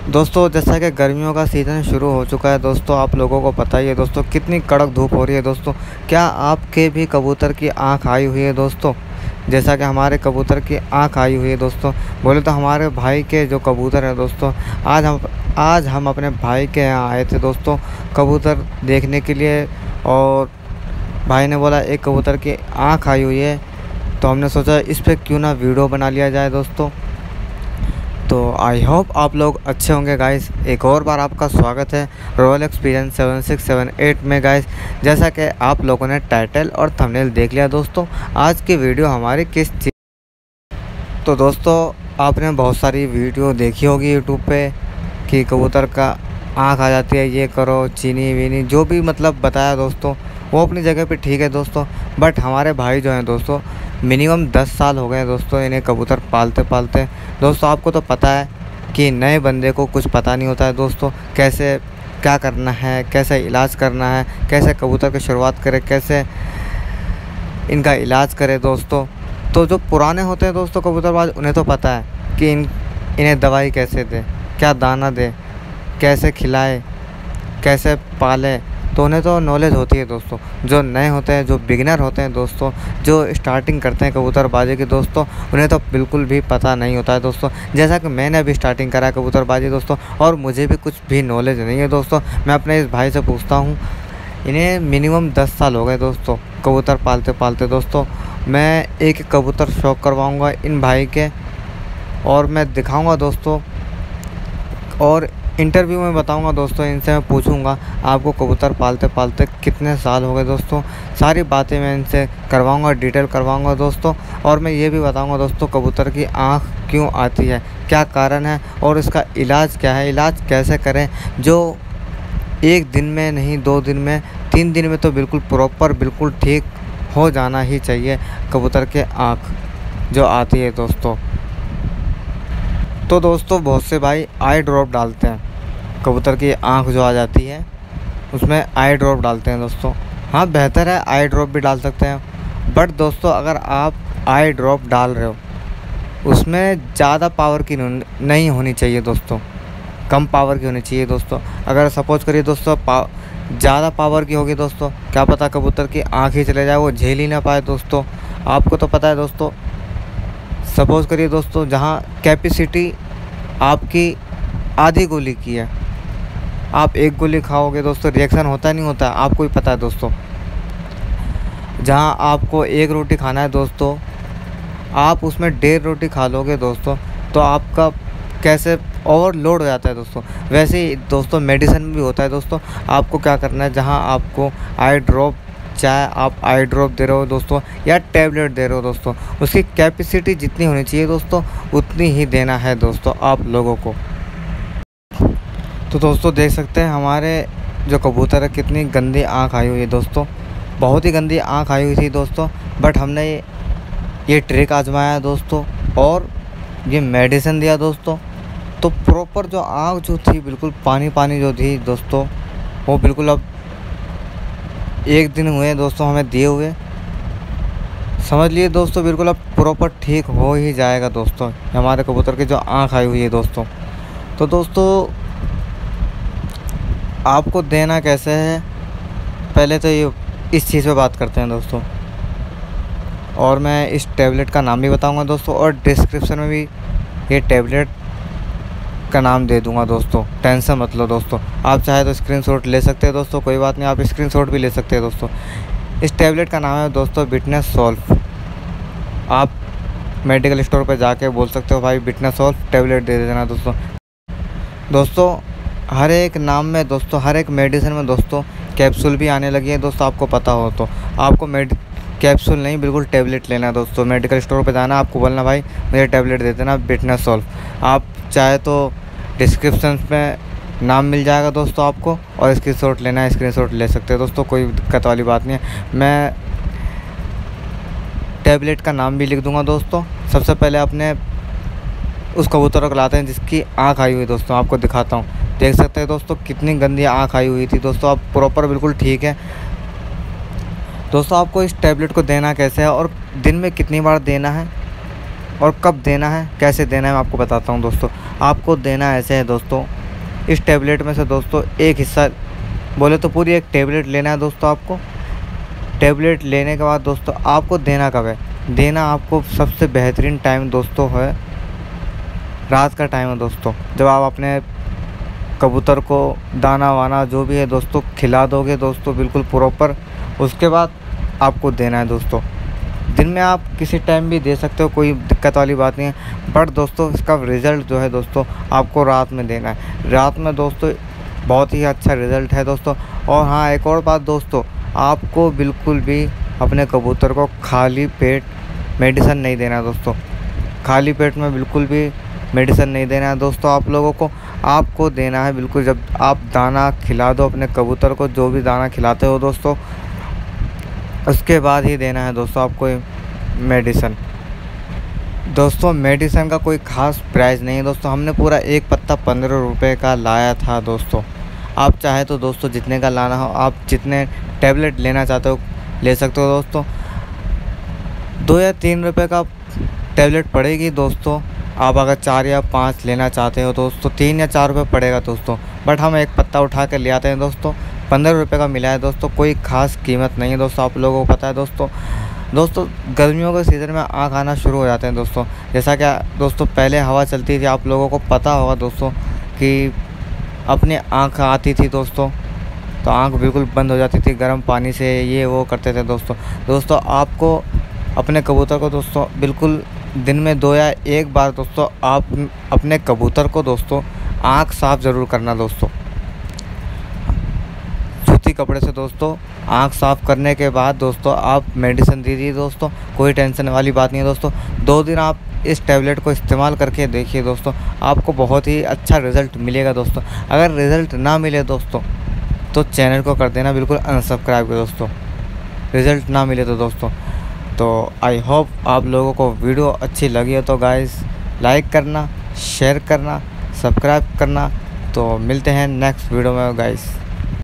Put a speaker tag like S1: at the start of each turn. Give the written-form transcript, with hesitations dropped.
S1: दोस्तों जैसा कि गर्मियों का सीज़न शुरू हो चुका है दोस्तों, आप लोगों को पता ही है दोस्तों कितनी कड़क धूप हो रही है दोस्तों। क्या आपके भी कबूतर की आँख आई हुई है दोस्तों? जैसा कि हमारे कबूतर की आँख आई हुई है दोस्तों। बोले तो हमारे भाई के जो कबूतर हैं दोस्तों, आज हम अपने भाई के यहाँ आए थे दोस्तों कबूतर देखने के लिए। और भाई ने बोला एक कबूतर की आँख आई हुई है, तो हमने सोचा इस पर क्यों ना वीडियो बना लिया जाए दोस्तों। तो आई होप आप लोग अच्छे होंगे गाइस। एक और बार आपका स्वागत है रॉयल एक्सपीरियंस 7678 में गाइस। जैसा कि आप लोगों ने टाइटल और थंबनेल देख लिया दोस्तों, आज की वीडियो हमारी किस चीज़। तो दोस्तों आपने बहुत सारी वीडियो देखी होगी यूट्यूब पे कि कबूतर का आँख आ जाती है, ये करो चीनी वीनी जो भी मतलब बताया दोस्तों, वो अपनी जगह पे ठीक है दोस्तों। बट हमारे भाई जो हैं दोस्तों, मिनिमम 10 साल हो गए दोस्तों इन्हें कबूतर पालते पालते। दोस्तों आपको तो पता है कि नए बंदे को कुछ पता नहीं होता है दोस्तों, कैसे क्या करना है, कैसे इलाज करना है, कैसे कबूतर की शुरुआत करें, कैसे इनका इलाज करें दोस्तों। तो जो पुराने होते हैं दोस्तों कबूतरबाज, उन्हें तो पता है कि इन्हें दवाई कैसे दें, क्या दाना दें, कैसे खिलाएं, कैसे पालें, तो उन्हें तो नॉलेज होती है दोस्तों। जो नए होते हैं, जो बिगिनर होते हैं दोस्तों, जो स्टार्टिंग करते हैं कबूतरबाजी की दोस्तों, उन्हें तो बिल्कुल भी पता नहीं होता है दोस्तों। जैसा कि मैंने अभी स्टार्टिंग करा है कबूतरबाजी दोस्तों, और मुझे भी कुछ भी नॉलेज नहीं है दोस्तों। मैं अपने इस भाई से पूछता हूँ, इन्हें मिनिमम 10 साल हो गए दोस्तों कबूतर पालते पालते दोस्तों। मैं एक कबूतर शौक करवाऊँगा इन भाई के, और मैं दिखाऊँगा दोस्तों, और इंटरव्यू में बताऊंगा दोस्तों। इनसे मैं पूछूंगा आपको कबूतर पालते पालते कितने साल हो गए दोस्तों। सारी बातें मैं इनसे करवाऊंगा, डिटेल करवाऊंगा दोस्तों। और मैं ये भी बताऊंगा दोस्तों कबूतर की आँख क्यों आती है, क्या कारण है, और इसका इलाज क्या है, इलाज कैसे करें, जो एक दिन में नहीं, 2 दिन में, 3 दिन में तो बिल्कुल प्रॉपर बिल्कुल ठीक हो जाना ही चाहिए कबूतर के आँख जो आती है दोस्तों। तो दोस्तों बहुत से भाई आई ड्रॉप डालते हैं, कबूतर की आँख जो आ जाती है उसमें आई ड्रॉप डालते हैं दोस्तों। हाँ बेहतर है, आई ड्रॉप भी डाल सकते हैं। बट दोस्तों अगर आप आई ड्रॉप डाल रहे हो, उसमें ज़्यादा पावर की नहीं होनी चाहिए दोस्तों, कम पावर की होनी चाहिए दोस्तों। अगर सपोज करिए दोस्तों ज़्यादा पावर की होगी दोस्तों, क्या पता कबूतर की आँख ही चले जाए, वो झेल ही ना पाए दोस्तों। आपको तो पता है दोस्तों, सपोज करिए दोस्तों जहाँ कैपेसिटी आपकी आधी गोली की है, आप एक गोली खाओगे दोस्तों, रिएक्शन होता नहीं होता, आपको ही पता है दोस्तों। जहाँ आपको एक रोटी खाना है दोस्तों, आप उसमें 1.5 रोटी खा लोगे दोस्तों, तो आपका कैसे ओवरलोड हो जाता है दोस्तों। वैसे ही दोस्तों मेडिसिन में भी होता है दोस्तों। आपको क्या करना है, जहाँ आपको आई ड्रॉप, चाहे आप आई ड्रॉप दे रहे हो दोस्तों या टैबलेट दे रहे हो दोस्तों, उसकी कैपेसिटी जितनी होनी चाहिए दोस्तों उतनी ही देना है दोस्तों आप लोगों को। तो दोस्तों देख सकते हैं हमारे जो कबूतर है कितनी गंदी आँख आई हुई है दोस्तों, बहुत ही गंदी आँख आई हुई थी दोस्तों। बट हमने ये ट्रिक आजमाया है दोस्तों, और ये मेडिसिन दिया दोस्तों, तो प्रॉपर जो आँख जो थी बिल्कुल पानी पानी जो थी दोस्तों, वो बिल्कुल अब 1 दिन हुए दोस्तों हमें दिए हुए, समझ लिए दोस्तों बिल्कुल अब प्रॉपर ठीक हो ही जाएगा दोस्तों हमारे कबूतर की जो आँख आई हुई है दोस्तों। तो दोस्तों आपको देना कैसे है, पहले तो ये इस चीज़ पे बात करते हैं दोस्तों, और मैं इस टैबलेट का नाम भी बताऊंगा दोस्तों, और डिस्क्रिप्शन में भी ये टैबलेट का नाम दे दूंगा दोस्तों, टेंशन मत लो दोस्तों। आप चाहे तो स्क्रीनशॉट ले सकते हैं दोस्तों, कोई बात नहीं, आप स्क्रीनशॉट भी ले सकते हैं दोस्तों। इस टैबलेट का नाम है दोस्तों बिटनेस सॉल्व। आप मेडिकल स्टोर पर जाके बोल सकते हो भाई बिटनेस सॉल्व टैबलेट दे देना दोस्तों। दोस्तों हर एक नाम में दोस्तों, हर एक मेडिसिन में दोस्तों कैप्सूल भी आने लगी है दोस्तों, आपको पता हो तो। आपको कैप्सूल नहीं, बिल्कुल टैबलेट लेना है दोस्तों। मेडिकल स्टोर पे जाना, आपको बोलना भाई मुझे टैबलेट दे देना बिटनेस सॉल्व। आप चाहे तो डिस्क्रिप्शन में नाम मिल जाएगा दोस्तों आपको, और स्क्रीनशॉट लेना है स्क्रीनशॉट ले सकते हैं दोस्तों, कोई दिक्कत वाली बात नहीं है। मैं टैबलेट का नाम भी लिख दूंगा दोस्तों। सबसे पहले अपने उस कबूतर को लाते हैं जिसकी आँख आई हुई दोस्तों, आपको दिखाता हूँ। देख सकते हैं दोस्तों कितनी गंदी आँख आई हुई थी दोस्तों, अब प्रॉपर बिल्कुल ठीक है दोस्तों। आपको इस टैबलेट को देना कैसे है, और दिन में कितनी बार देना है, और कब देना है, कैसे देना है, मैं आपको बताता हूँ दोस्तों। आपको देना ऐसे है दोस्तों, इस टैबलेट में से दोस्तों एक हिस्सा, बोले तो पूरी एक टैबलेट लेना है दोस्तों आपको। टैबलेट लेने के बाद दोस्तों आपको देना कब है, देना आपको सबसे बेहतरीन टाइम दोस्तों है रात का टाइम है दोस्तों। जब आप अपने कबूतर को दाना वाना जो भी है दोस्तों खिला दोगे दोस्तों बिल्कुल प्रॉपर, उसके बाद आपको देना है दोस्तों। दिन में आप किसी टाइम भी दे सकते हो, कोई दिक्कत वाली बात नहीं है, बट दोस्तों इसका रिज़ल्ट जो है दोस्तों आपको रात में देना है। रात में दोस्तों बहुत ही अच्छा रिज़ल्ट है दोस्तों। और हाँ, एक और बात दोस्तों, आपको बिल्कुल भी अपने कबूतर को खाली पेट मेडिसिन नहीं देना है दोस्तों। खाली पेट में बिल्कुल भी मेडिसिन नहीं देना है दोस्तों आप लोगों को। आपको देना है बिल्कुल, जब आप दाना खिला दो अपने कबूतर को, जो भी दाना खिलाते हो दोस्तों, उसके बाद ही देना है दोस्तों आपको मेडिसिन। दोस्तों मेडिसिन का कोई ख़ास प्राइस नहीं है दोस्तों, हमने पूरा एक पत्ता 15 रुपये का लाया था दोस्तों। आप चाहे तो दोस्तों जितने का लाना हो, आप जितने टैबलेट लेना चाहते हो ले सकते हो दोस्तों। 2 या 3 रुपये का टैबलेट पड़ेगी दोस्तों। आप अगर 4 या 5 लेना चाहते हो दोस्तों 3 या 4 रुपये पड़ेगा दोस्तों, बट हम एक पत्ता उठा कर ले आते हैं दोस्तों। 15 रुपये का मिला है दोस्तों, कोई ख़ास कीमत नहीं है दोस्तों, आप लोगों को पता है दोस्तों। गर्मियों के सीज़न में आँख आना शुरू हो जाते हैं दोस्तों। जैसा कि दोस्तों पहले हवा चलती थी, आप लोगों को पता होगा दोस्तों कि अपने आँख आती थी दोस्तों, तो आँख बिल्कुल बंद हो जाती थी गर्म पानी से, ये वो करते थे दोस्तों। आपको अपने कबूतर को दोस्तों बिल्कुल दिन में 2 या 1 बार दोस्तों आप अपने कबूतर को दोस्तों आँख साफ़ ज़रूर करना दोस्तों। सूती कपड़े से दोस्तों आँख साफ़ करने के बाद दोस्तों आप मेडिसिन दीजिए दोस्तों, कोई टेंशन वाली बात नहीं है दोस्तों। 2 दिन आप इस टैबलेट को इस्तेमाल करके देखिए दोस्तों, आपको बहुत ही अच्छा रिज़ल्ट मिलेगा दोस्तों। अगर रिज़ल्ट ना मिले दोस्तों तो चैनल को कर देना बिल्कुल अनसब्सक्राइब दोस्तों, रिज़ल्ट ना मिले तो दोस्तों। तो आई होप आप लोगों को वीडियो अच्छी लगी हो तो गाइस लाइक करना, शेयर करना, सब्सक्राइब करना। तो मिलते हैं नेक्स्ट वीडियो में गाइस।